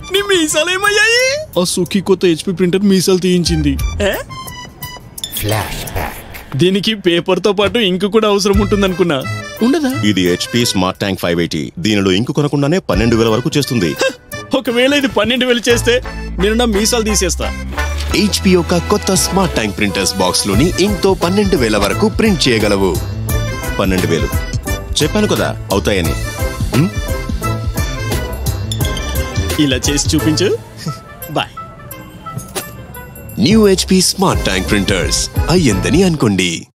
నీ మీసాలు ఏమయ్యాయి? ఆ సుఖీ కొత్త హెచ్పి ప్రింటర్ మీసాలు తీయించింది. దీనికి పేపర్ తో పాటు ఇంకు కూడా అవసరం ఉంటుంది అనుకున్నా. ఉండదా? ఇది హెచ్పి స్మార్ట్ ట్యాంక్ 580. దీనిలో ఇంకు కొనకుండానే 12,000 వరకు చేస్తుంది. ఒకవేళ ఇది 12,000 చేస్తే నేను నా మీసాలు తీసేస్తా. హెచ్పి యొక్క కొత్త స్మార్ట్ ట్యాంక్ ప్రింటర్స్ బాక్స్ లోని ఇంక్ తో 12,000 వరకు ప్రింట్ చేయగలవు. 12,000 చెప్పాను కదా అవుతాయని. ఇలా చేసి చూపించు. Bye. New HP smart tank printers అయ్యిందని అనుకోండి.